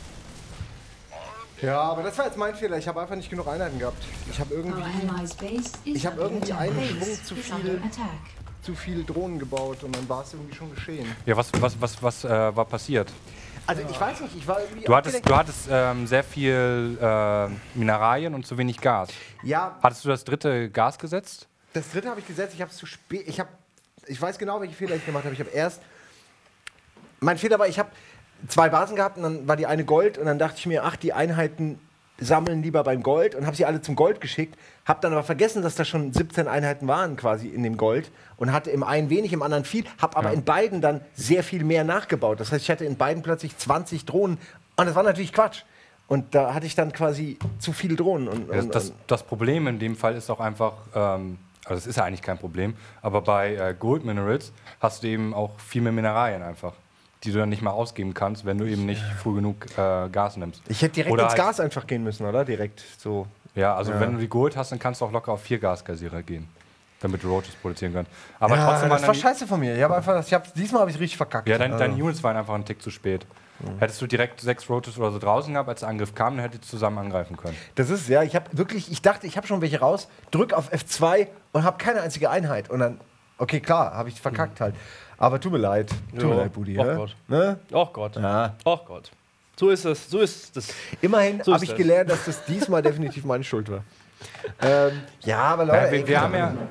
Ja, aber das war jetzt mein Fehler. Ich habe einfach nicht genug Einheiten gehabt. Ich habe Our irgendwie allies' base is Ich hab under irgendwie attack. einen Base Schwung zu is viel. under attack. zu viele Drohnen gebaut und dann war es irgendwie schon geschehen. Ja, was war passiert? Also ich weiß nicht, ich war irgendwie Du hattest sehr viel Mineralien und zu wenig Gas. Ja, Hattest du das dritte Gas gesetzt? das dritte habe ich gesetzt, ich habe es zu spät, ich weiß genau, welche Fehler ich gemacht habe. Ich habe erst, mein Fehler war, ich habe 2 Basen gehabt und dann war die eine Gold und dann dachte ich mir, ach, die Einheiten sammeln lieber beim Gold und habe sie alle zum Gold geschickt, habe dann aber vergessen, dass da schon 17 Einheiten waren quasi in dem Gold und hatte im einen wenig, im anderen viel, habe aber in beiden dann sehr viel mehr nachgebaut. Das heißt, ich hatte in beiden plötzlich 20 Drohnen und das war natürlich Quatsch. Und da hatte ich dann quasi zu viele Drohnen. Und Das Problem in dem Fall ist auch einfach, also das ist ja eigentlich kein Problem, aber bei Gold Minerals hast du eben auch viel mehr Mineralien einfach, die du dann nicht mal ausgeben kannst, wenn du eben nicht früh genug Gas nimmst. ich hätte direkt Oder ins halt- Gas einfach gehen müssen, oder? Direkt so. Ja, also wenn du die Gold hast, dann kannst du auch locker auf 4 Gaskassierer gehen, damit du Roaches produzieren kannst. Aber Ja, trotzdem das waren war dann scheiße von mir. Diesmal habe ich richtig verkackt. ja, deine Units waren einfach einen Tick zu spät. Hättest du direkt 6 Roaches oder so draußen gehabt, als der Angriff kam, dann hättet ihr zusammen angreifen können. Das ist, ja, ich dachte, ich habe schon welche raus, drück auf F2 und habe keine einzige Einheit. Und dann, okay, klar, habe ich verkackt halt. Aber tut mir leid. Tut mir leid, Budi. Oh ja? Gott. Ne? Oh Gott. Ja. Oh Gott. So ist es. So ist es. Immerhin So ist habe ich das. gelernt, dass das diesmal definitiv meine Schuld war. Ja, aber Leute, Ja, ey, wir haben ja,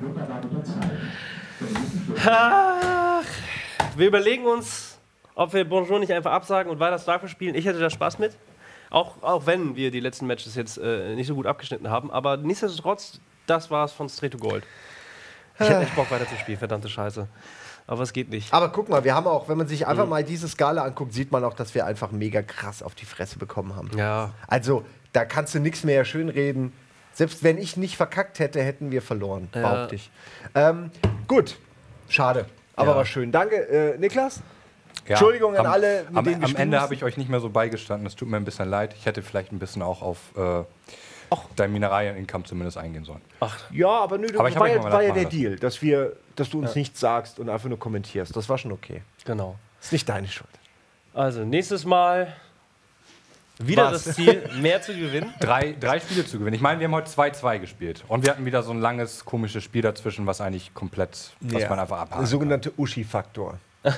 Ach, wir überlegen uns, ob wir Bonjour nicht einfach absagen und weiter Starcraft spielen. Ich hätte da Spaß mit. Auch wenn wir die letzten Matches jetzt nicht so gut abgeschnitten haben. Aber nichtsdestotrotz, das war's von Straight to Gold. Ich hätte echt Bock weiter zu spielen, verdammte Scheiße. Aber es geht nicht. Aber guck mal, wir haben auch, wenn man sich einfach mal diese Skala anguckt, sieht man auch, dass wir einfach mega krass auf die Fresse bekommen haben. Ja. Also, da kannst du nichts mehr schönreden. Selbst wenn ich nicht verkackt hätte, hätten wir verloren, behaupte ich. Gut, schade, aber Ja. war schön. Danke, Niklas. ja, Entschuldigung an alle, mit am denen wir spielen Ende mussten. habe ich euch nicht mehr so beigestanden, das tut mir ein bisschen leid. Ich hätte vielleicht ein bisschen auch auf dein Mineralien-Income zumindest eingehen sollen. Ja, aber nö, Aber ich hab war, euch ja, mal war ja gedacht, der machen Deal, dass du uns nichts sagst und einfach nur kommentierst. Das war schon okay. Genau. Ist nicht deine Schuld. Also, nächstes Mal wieder Was? das Ziel, mehr zu gewinnen. 3 Spiele zu gewinnen. Ich meine, wir haben heute 2-2 gespielt. Und wir hatten wieder so ein langes, komisches Spiel dazwischen, was eigentlich komplett, was man einfach Der abhakt. sogenannte Uschi-Faktor.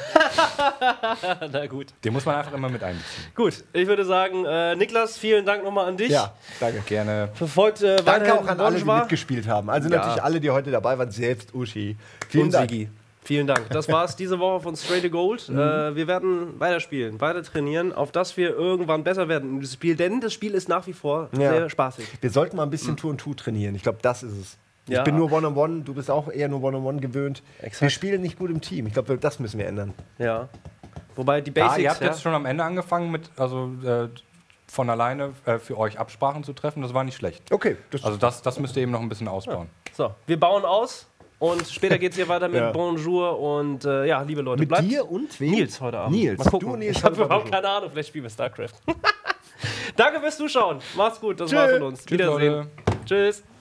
Na gut. Den muss man einfach immer mit einbeziehen. Gut, ich würde sagen, Niklas, vielen Dank nochmal an dich. Ja, danke. Gerne. Verfolgt Danke weiterhin auch an alle, die Bonjour mitgespielt haben. Also Ja. natürlich alle, die heute dabei waren, selbst Uschi. Vielen und Dank. Sigi. Vielen Dank. Das war's diese Woche von Straight to Gold. Wir werden weiterspielen, weiter trainieren, auf dass wir irgendwann besser werden in diesem Spiel. Denn das Spiel ist nach wie vor Ja. sehr spaßig. Wir sollten mal ein bisschen Tour und Tour trainieren. Ich glaube, das ist es. Ja. Ich bin nur One-on-One, du bist auch eher nur One-on-One gewöhnt. Exakt. Wir spielen nicht gut im Team. Ich glaube, das müssen wir ändern. Ja. Wobei die Ja, Basics. ihr habt jetzt schon am Ende angefangen mit, von alleine für euch Absprachen zu treffen. Das war nicht schlecht. Okay, Also das müsst ihr eben noch ein bisschen ausbauen. So, wir bauen aus Und später geht es hier weiter mit Ja. Bonjour und ja, liebe Leute, Mit bleibt dir und wem? Nils heute Abend. Nils. Mal gucken. Du und Nils Ich habe heute überhaupt Bonjour. keine Ahnung, vielleicht spielen wir StarCraft. Danke fürs Zuschauen. Macht's gut, das war's von uns. Tschüss, Wiedersehen. Leute. Tschüss.